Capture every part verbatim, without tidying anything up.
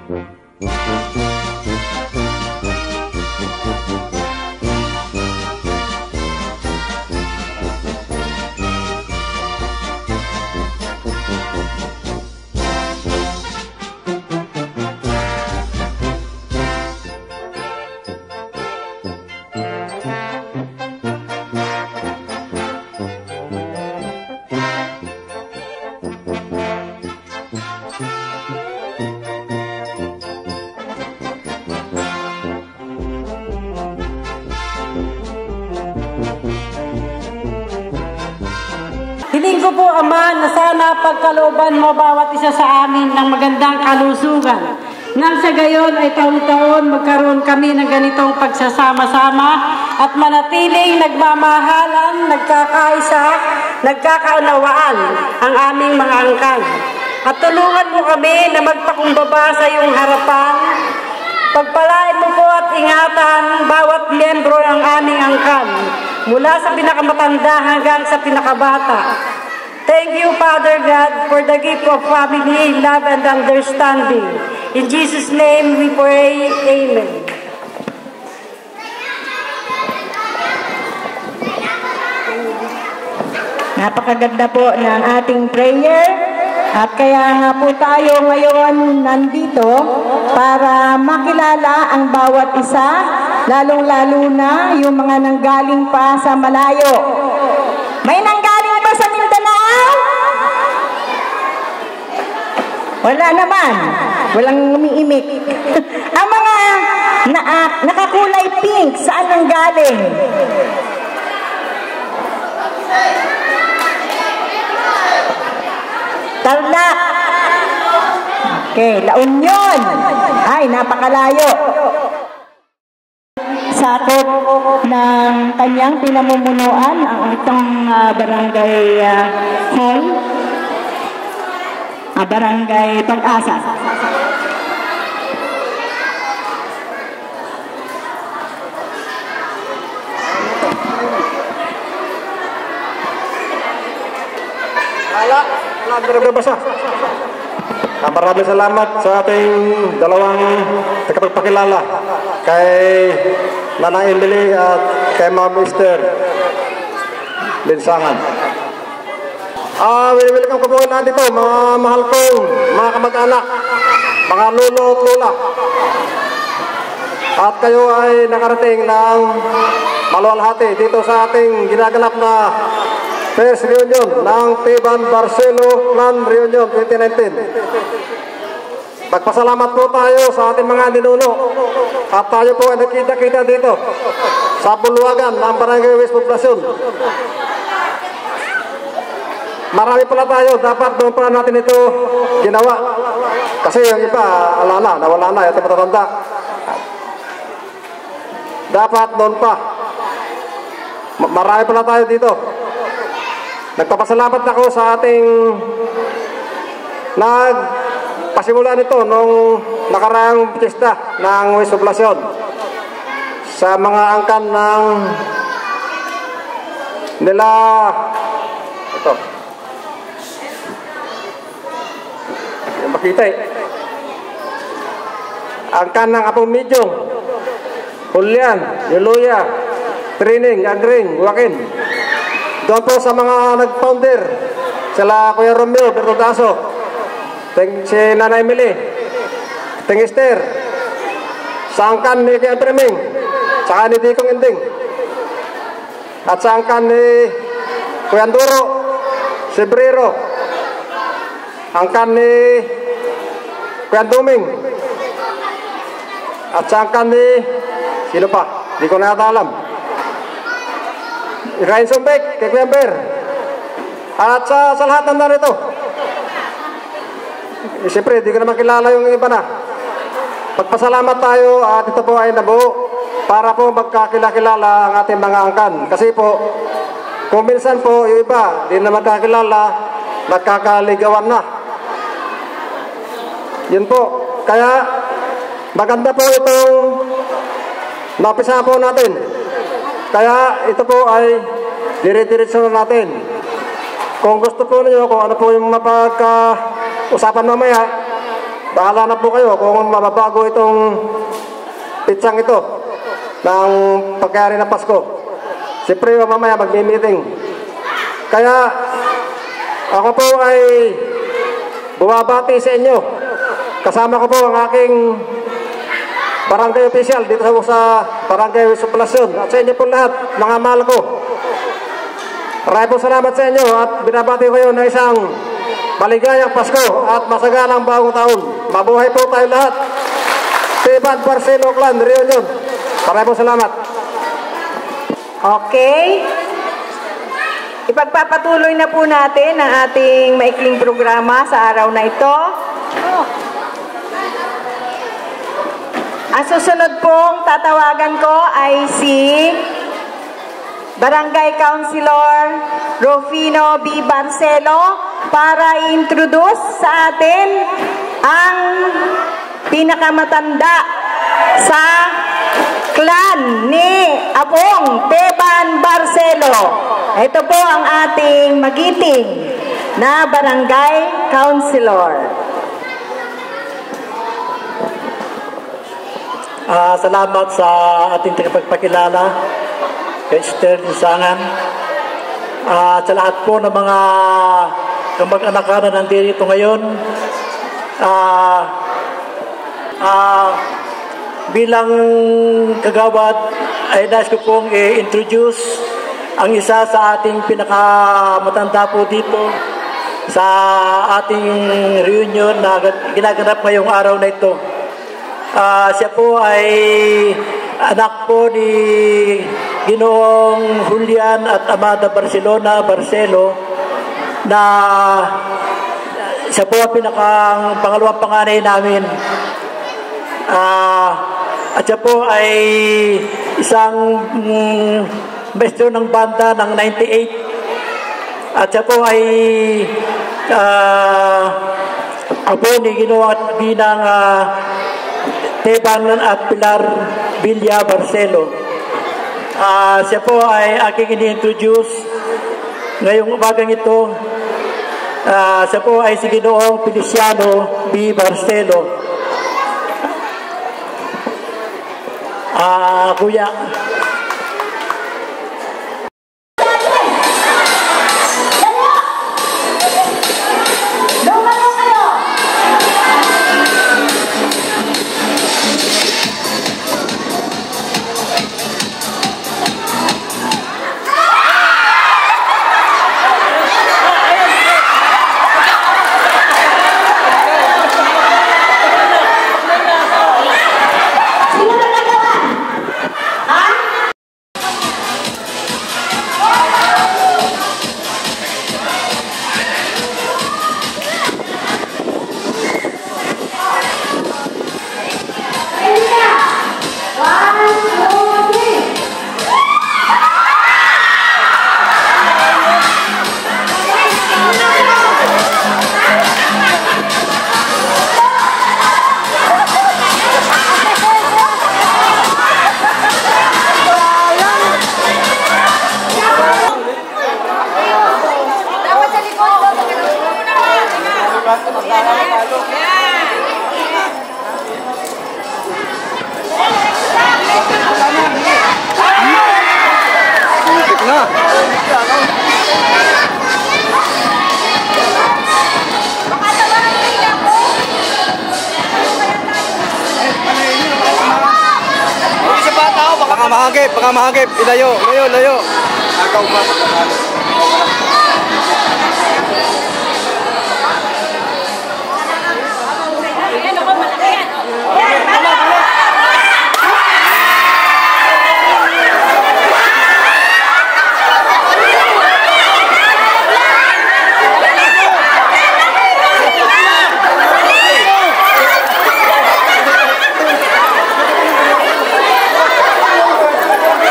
Hiling ko po, Ama, na sana pagkalooban mo bawat isa sa amin ng magandang kalusugan. Nang sa gayon ay taon-taon magkaroon kami ng ganitong pagsasama-sama at manatiling nagmamahalan, nagkakaisa, nagkakaunawaan ang aming mga angkan. At tulungan mo kami na magpakumbaba sa iyong harapan. Pagpalain mo po at ingatan bawat miyembro ng aming angkan, mula sa pinakamatanda hanggang sa pinakabata. Thank you, Father God, for the gift of family, love, and understanding. In Jesus' name we pray, Amen. Napakaganda po ng ating prayer. At kaya nga po tayo ngayon nandito para makilala ang bawat isa, lalong-lalo na yung mga nanggaling pa sa malayo. May nanggaling pa sa Mindanao? Wala naman. Walang umiimik. Ang mga na, uh, nakakulay pink, saan nanggaling? Tarlac. Okay, La Union. Ay, napakalayo. Sakop ng kanyang pinamumunuan ang itong uh, barangay uh, hall, uh, barangay Pag-asa. Wala, wala nagbabasa. Ah, maraming salamat sa ating dalawang tagapagpakilala, kay Nanang Emily at kay Ma'am Esther Linsangan. Ah, welcome ko po natin ito, mga mahal kong mga kamag-anak, mga lolo at lola. At kayo ay nakarating ng maluwalhati dito sa ating ginaganap na first reunion ng Tiban Barcelo Clan Reunion twenty nineteen. Magpasalamat po tayo sa ating mga ninuno at tayo po ay nakita-kita dito sa bulwagan ng Barangay West Poblacion. Marami pala tayo, dapat doon pa natin ito ginawa. Kasi yung iba, ala na, nawala na, ito matatanda. Dapat doon pa. Marami pala tayo dito. Nagpapasalamat ako sa ating nagpasimula nito nung nakaraang piyesta ng West Poblacion sa mga angkan ng nila ito yung makita eh angkan ng Apong Midyong, Julian, Yeluya, Trining, Agring, Joaquin. Doon po sa mga nag-founder, sila Kuya Romeo Bertodaso, si Nanay Emily, Ting Esther, sa angkan ni Kuya Treming, saka ni Dikong Inding, at sa angkan ni Kuya Anduro, si Brero, angkan ni Kuya Duming, at sa angkan ni, sino pa? Di ko na alam. Irain Sumbek, kay Kuya Ber. At sa, sa lahat ng narito. Eh, siyempre, di ko naman kilala yung iba na. Pagpasalamat tayo at ito po ay nabuo para po magkakilala ang ating mga angkan. Kasi po, kung minsan po yung iba, di na magkakilala, nagkakaligawan na. Yun po. Kaya, maganda po itong napisa po natin. Kaya ito po ay dire-diretso natin. Kung gusto po niyo, kung ano po yung mapagka-usapan mamaya, bahala na po kayo kung mababago itong pitsang ito ng pagkayari ng Pasko. Siyempre mamaya magmi-meeting. Kaya ako po ay bumabati sa inyo. Kasama ko po ang aking barangay official dito sa barangay Suplasyon at sa inyo po lahat, mga mahal ko. Maraming po salamat sa inyo at binabati ko yun na isang maligayang Pasko at masaganang bagong taon. Mabuhay po tayo lahat. Teban Barcelo Clan Reunion. Maraming po salamat. Okay. Ipagpapatuloy na po natin ang ating maikling programa sa araw na ito. Ang susunod pong tatawagan ko ay si Barangay Councilor Rufino B. Barcelo para i-introduce sa atin ang pinakamatanda sa clan ni Apong Teban Barcelo. Ito po ang ating magiting na Barangay Councilor. Uh, salamat sa ating tagapagpakilala kay Esther Lisangan. Uh, sa lahat po ng mga kamag-anak na nandito ngayon, uh, uh, bilang kagawad ay nais ko pong i-introduce ang isa sa ating pinakamatanda po dito sa ating reunion na ginaganap ngayong araw na ito. Uh, siya po ay anak po ni Ginoong Julian at Amada Barcelona Barcelo na siya po ang pinakang pangalawang panganay namin. Uh, at siya po ay isang mm, maestro ng banda ng ninety-eight. At siya po ay uh, apo ni Ginoong at Binang uh, Teban at Pilar Villa Barcelo. Uh, siya po ay aking ini-introduce ngayong umagang ito. Uh, siya po ay si Ginoong Feliciano B. Barcelo. Ah, uh, kuya. Baka mahagip, baka mahagip. Ilayo, layo, layo. Agaw pa.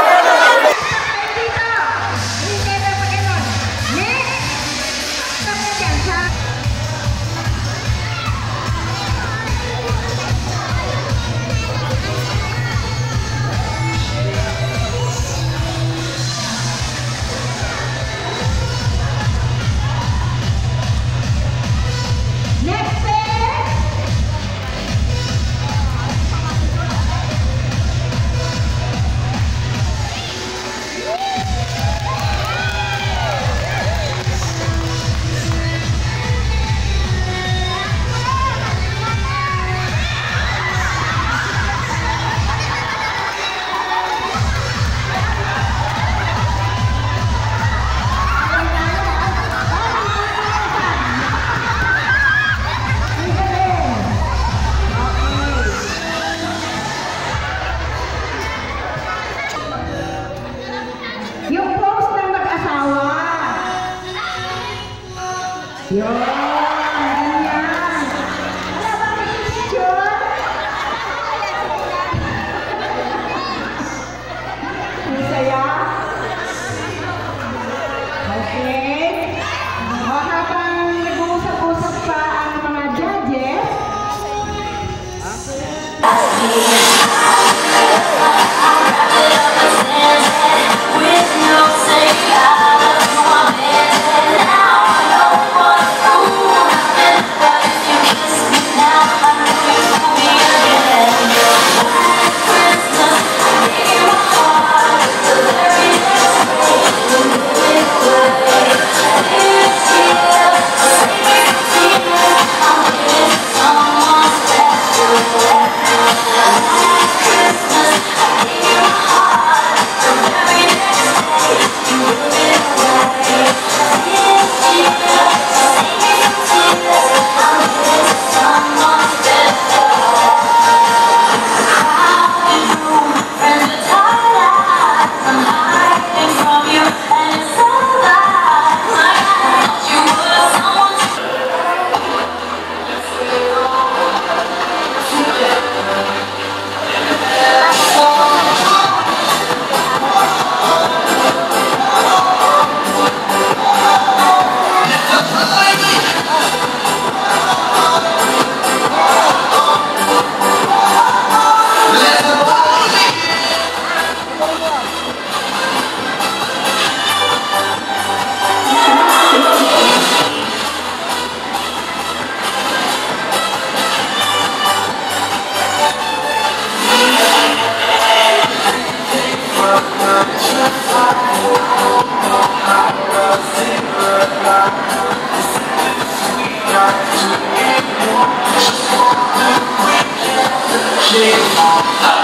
Next, She